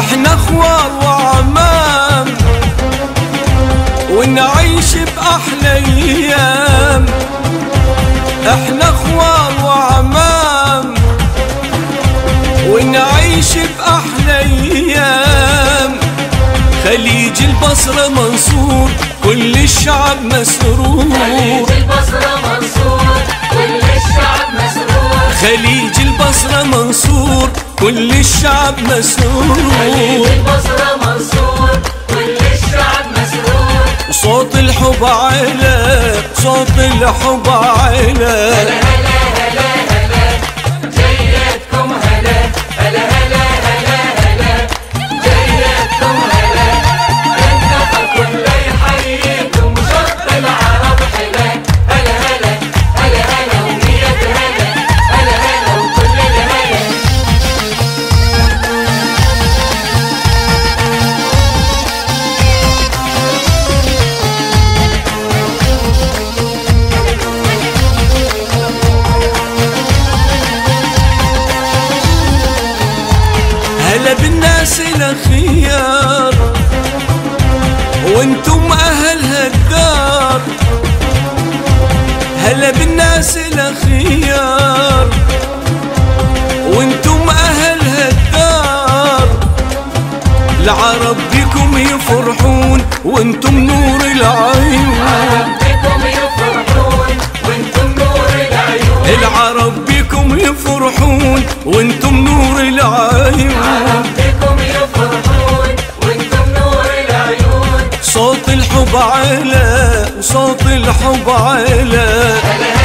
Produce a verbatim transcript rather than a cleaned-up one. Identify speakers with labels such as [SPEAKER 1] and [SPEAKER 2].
[SPEAKER 1] احنا اخوار وعمام ونعيش بأحلى ايام. احنا اخوار وعمام ونعيش بأحلى ايام. خليج البصرة منصور كل الشعب مسرور.
[SPEAKER 2] خليج البصرة منصور كل الشعب مسرور.
[SPEAKER 1] خليج البصرة منصور كل الشعب مسرور.
[SPEAKER 2] خليج البصرة منصور كل الشعب مسرور.
[SPEAKER 1] صوت الحب علا صوت الحب علا.
[SPEAKER 2] هلا هلا هلا هلا جيتكم هلا هلا هلا هلا هلا جيتكم هلا. النخل كله يحييكم شط العرب حلا. هلا هلا هلا هلا ومية هلا هلا هلا وكل الهلا.
[SPEAKER 1] هلا بالناس الأخيار وانتم أهل هالدار. هلا بالناس الأخيار وانتم أهل هالدار. العرب بكم يفرحون وانتم نور العيون.
[SPEAKER 2] العرب بكم يفرحون وانتم نور العيون.
[SPEAKER 1] العرب بكم يفرحون وانتم نور العيون.
[SPEAKER 2] العرب بكم يفرحون وانتم نور العيون.
[SPEAKER 1] صوت الحب علا صوت الحب علا.
[SPEAKER 2] هلا